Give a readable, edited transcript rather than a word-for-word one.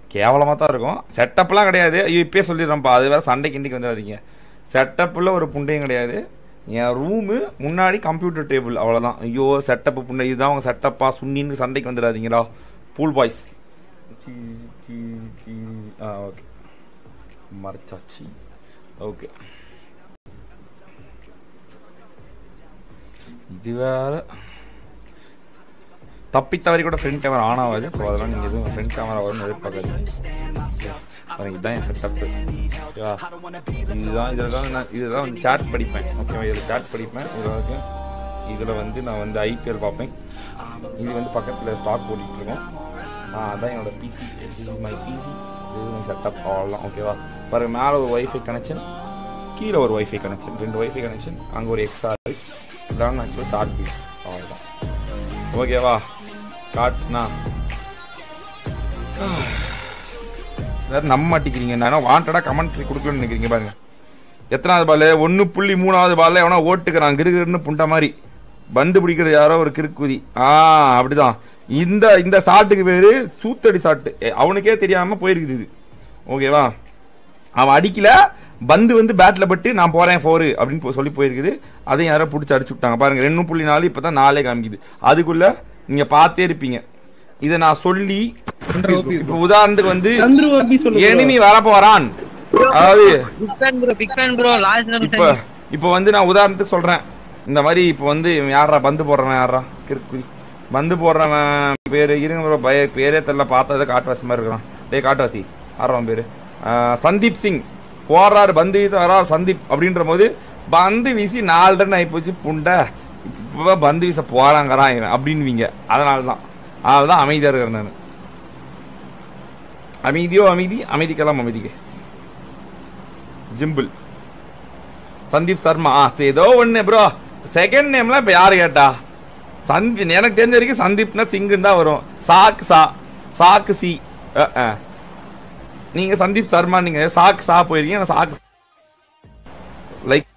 கேவலமாக தான் இருக்கும். செட்டப்லாம் கிடையாது. ஐயோ இப்பயே சொல்லிடுறேன்ப்பா, அது வேறு சண்டைக்கு இன்றைக்கி வந்துடாதீங்க. செட்டப்பில் ஒரு புண்டையும் கிடையாது. என் ரூமு முன்னாடி கம்ப்யூட்டர் டேபிள், அவ்வளோதான். ஐயோ செட்டப்பு புண்டை, இதுதான் அவங்க செட்டப்பா சுண்ணின்னு சண்டைக்கு வந்துடாதீங்களா பூல் பாய்ஸ். ஓகே மறைச்சாச்சு. ஓகே இது வேறு தப்பித்தவரை கூட ஃப்ரண்ட் கேமரா ஆன் ஆகாது. ஸோ அதெல்லாம் நீங்கள் எதுவும் ஃப்ரண்ட் கேமரா வரும்னு எதிர்பார்க்காதீங்க. இதுதான் என் செட்டப்பு. ஓகேவா, இதுதான் வந்து சாட் படிப்பேன். ஓகேவா, இதில் சாட் படிப்பேன். இதில் வந்து நான் வந்து ஐபிஎல் பார்ப்பேன். இது வந்து பக்கத்தில் ஸ்டாக் ஓடிட்டுருக்கோம். அதான் என்னோடய பிசி. மை பிசி, இது மை செட்டப், அவ்வளோதான். ஓகேவா, பாருங்கள் மேலே ஒரு ஒய்ஃபை கனெக்ஷன், கீழே ஒரு ஒய்ஃபை கனெக்ஷன், 2 ஒய்ஃபை கனெக்ஷன், அங்கே ஒரு எக்ஸ்ட்ரா இருக்குது. இதான் நான் ஆக்சுவலாக சார்ட் பீஸ், அவ்வளோதான். ஓகேவா, காட்டுனா வேறு நம்ப மாட்டேங்கிறீங்க. நான் வாண்டடாக கமெண்ட்ரி கொடுக்கலன்னு நினைக்கிறீங்க. பாருங்க எத்தனாவது பால், 1.3வது பாலில் எவனா ஓட்டுக்கிறான் கிருகிருன்னு புண்டை மாதிரி. பந்து பிடிக்கிறது யாரோ ஒரு கிறுக்குதி. அப்படிதான். இந்த ஷாட்டுக்கு பேர் சூத்தடி ஷாட்டு. அவனுக்கே தெரியாமல் போயிருக்குது இது. ஓகேவா, அவன் அடிக்கல, பந்து வந்து பேட்டில் பட்டு நான் போகிறேன் 4 அப்படின்னு சொல்லி போயிருக்குது. அதையும் யாரோ பிடிச்சி அடிச்சு விட்டாங்க. பாருங்கள் 2.4 இப்போ தான் 4 காமிக்குது. அதுக்குள்ளே நீங்கள் பார்த்தே இருப்பீங்க. இதை நான் சொல்லி இப்போ உதாரணத்துக்கு வந்து எனிமி வரப்போ வரான். அதாவது இப்போ வந்து நான் உதாரணத்துக்கு சொல்கிறேன். இந்த மாதிரி இப்போ வந்து யாரா பந்து போடுறவன், யாரா கிறுக்குதி பந்து போடுறவன் பேர் இருங்க பேரே தெரியல, பார்த்தா காட்டுவாசி மாதிரி இருக்கிறான். டே காட்டுவாசி ஆடுறவன் பேர் சந்தீப் சிங். போடுறாரு பந்து வீச வராரு சந்தீப் அப்படின்ற போது பந்து வீசி 4 ரன் ஆகிப்போச்சு புண்டை. இப்போ பந்து வீச போகிறாங்கிறான் அப்படின்வீங்க. அதனால்தான் அமைதியாக இருக்கிறேன் நான். அமைதிக்கெல்லாம் அமைதி கேஸ். ஜிம்பிள் சந்தீப் சர்மா ஏதோ ஒன்று ப்ரோ. செகண்ட் நேம்லாம் இப்போ யாரு கேட்டா? எனக்கு தெரிஞ்ச வரைக்கும் சந்தீப்னா சிங்குன்னு தான் வரும். சாக்கு சி. நீங்க சந்தீப் சர்மா, நீங்க சாக்கு போயிருக்கீங்க. சாக்கு லைக்